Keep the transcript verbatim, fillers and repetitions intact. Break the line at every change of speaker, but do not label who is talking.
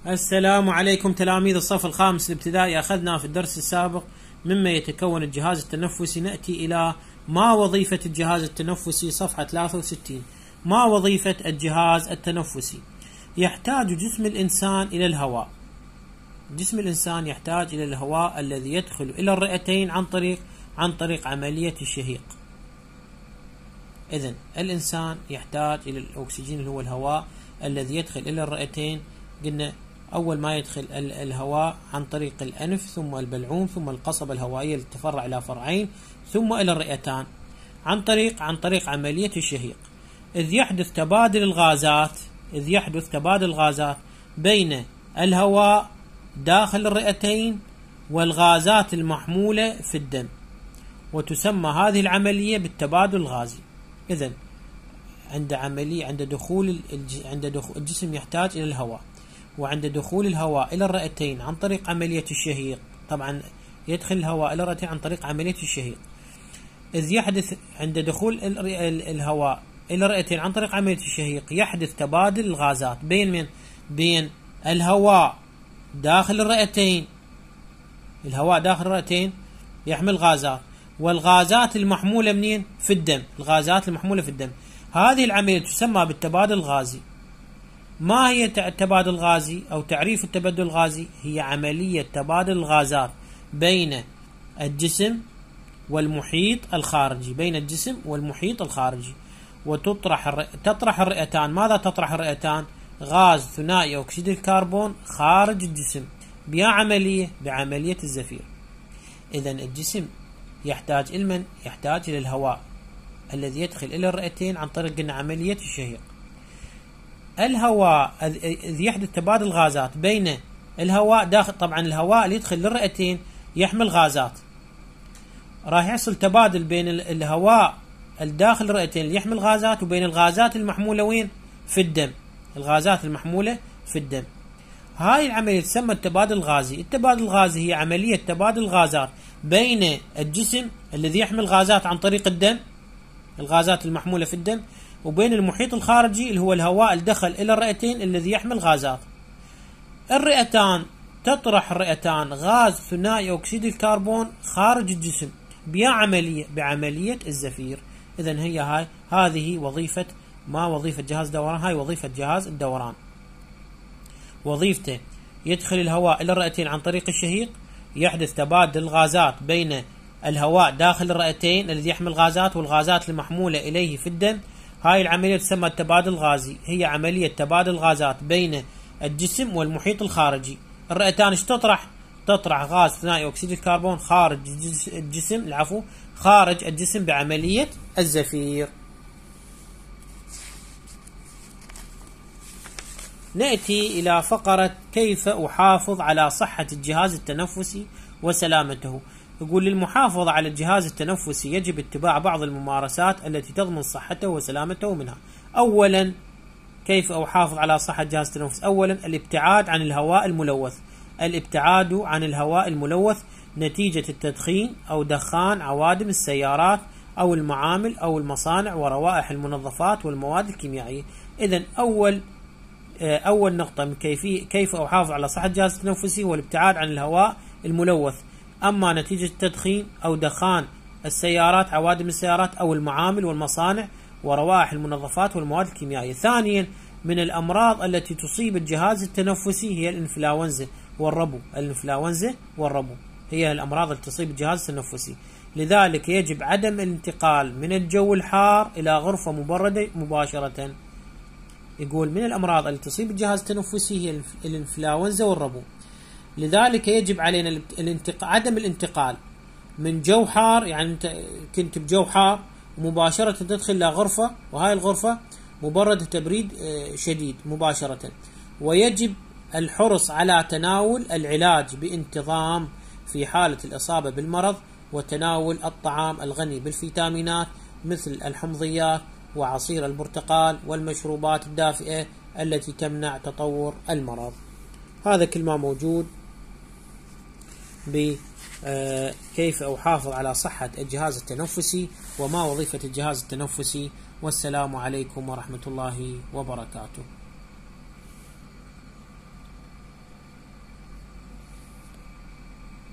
السلام عليكم تلاميذ الصف الخامس الابتدائي. أخذنا في الدرس السابق مما يتكون الجهاز التنفسي. نأتي إلى ما وظيفة الجهاز التنفسي، صفحة ثلاثة وستين. ما وظيفة الجهاز التنفسي؟ يحتاج جسم الإنسان إلى الهواء. جسم الإنسان يحتاج إلى الهواء الذي يدخل إلى الرئتين عن طريق عن طريق عملية الشهيق. إذن الإنسان يحتاج إلى الأكسجين اللي هو الهواء الذي يدخل إلى الرئتين. قلنا أول ما يدخل الهواء عن طريق الأنف، ثم البلعوم، ثم القصبة الهوائية اللي تفرع إلى فرعين، ثم إلى الرئتان عن طريق عن طريق عملية الشهيق. إذ يحدث تبادل الغازات إذ يحدث تبادل الغازات بين الهواء داخل الرئتين والغازات المحمولة في الدم، وتسمى هذه العملية بالتبادل الغازي. إذن عند عملية عند دخول عند دخول الجسم يحتاج إلى الهواء، وعند دخول الهواء إلى الرئتين عن طريق عملية الشهيق، طبعا يدخل الهواء إلى الرئتين عن طريق عملية الشهيق. إذ يحدث عند دخول الهواء إلى الرئتين عن طريق عملية الشهيق يحدث تبادل الغازات بين من بين الهواء داخل الرئتين. الهواء داخل الرئتين يحمل غازات، والغازات المحمولة منين؟ في الدم. الغازات المحمولة في الدم، هذه العملية تسمى بالتبادل الغازي. ما هي التبادل الغازي أو تعريف التبادل الغازي؟ هي عملية تبادل الغازات بين الجسم والمحيط الخارجي بين الجسم والمحيط الخارجي وتطرح الر... تطرح الرئتان. ماذا تطرح الرئتان؟ غاز ثنائي أكسيد الكربون خارج الجسم بها عملية بعملية الزفير. إذن الجسم يحتاج إلى من؟ يحتاج إلى الهواء الذي يدخل إلى الرئتين عن طريق عملية الشهيق. الهواء إذ يحدث تبادل غازات بين الهواء داخل، طبعا الهواء اللي يدخل للرئتين يحمل غازات، راح يحصل تبادل بين الهواء الداخل الرئتين اللي يحمل غازات وبين الغازات المحمولة وين؟ في الدم. الغازات المحمولة في الدم، هاي العملية تسمى التبادل الغازي. التبادل الغازي هي عملية تبادل الغازات بين الجسم الذي يحمل غازات عن طريق الدم، الغازات المحمولة في الدم، وبين المحيط الخارجي اللي هو الهواء الدخل إلى الرئتين الذي يحمل غازات. الرئتان تطرح الرئتان غاز ثنائي أكسيد الكربون خارج الجسم بها عملية بعملية الزفير. إذن هي هاي هذه وظيفة ما وظيفة جهاز الدوران. هاي وظيفة جهاز الدوران. وظيفته يدخل الهواء إلى الرئتين عن طريق الشهيق، يحدث تبادل الغازات بين الهواء داخل الرئتين الذي يحمل غازات والغازات المحمولة إليه في الدم. هاي العملية تسمى التبادل الغازي، هي عملية تبادل الغازات بين الجسم والمحيط الخارجي. الرئتان ايش تطرح؟ تطرح غاز ثنائي أكسيد الكربون خارج الجسم العفو خارج الجسم بعملية الزفير. نأتي إلى فقرة كيف أحافظ على صحة الجهاز التنفسي وسلامته. يقول للمحافظة على الجهاز التنفسي يجب اتباع بعض الممارسات التي تضمن صحته وسلامته. منها أولا كيف أحافظ على صحة الجهاز التنفسي؟ أولا الابتعاد عن الهواء الملوث. الابتعاد عن الهواء الملوث نتيجة التدخين أو دخان عوادم السيارات أو المعامل أو المصانع وروائح المنظفات والمواد الكيميائية. إذن أول أول نقطة من كيفية كيف أحافظ على صحة الجهاز التنفسي هو الابتعاد عن الهواء الملوث، أما نتيجة التدخين أو دخان السيارات عوادم السيارات أو المعامل والمصانع وروائح المنظفات والمواد الكيميائية. ثانيا من الأمراض التي تصيب الجهاز التنفسي هي الإنفلونزا والربو. الإنفلونزا والربو هي الأمراض التي تصيب الجهاز التنفسي، لذلك يجب عدم الانتقال من الجو الحار إلى غرفة مبردة مباشرة. يقول من الأمراض التي تصيب الجهاز التنفسي هي الإنفلونزا والربو، لذلك يجب علينا الانتق... عدم الانتقال من جو حار، يعني انت كنت بجو حار مباشرة تدخل إلى غرفة وهاي الغرفة مبردة تبريد شديد مباشرة. ويجب الحرص على تناول العلاج بانتظام في حالة الإصابة بالمرض، وتناول الطعام الغني بالفيتامينات مثل الحمضيات وعصير البرتقال والمشروبات الدافئة التي تمنع تطور المرض. هذا كل ما موجود بكيف أحافظ على صحة الجهاز التنفسي وما وظيفة الجهاز التنفسي. والسلام عليكم ورحمة الله وبركاته.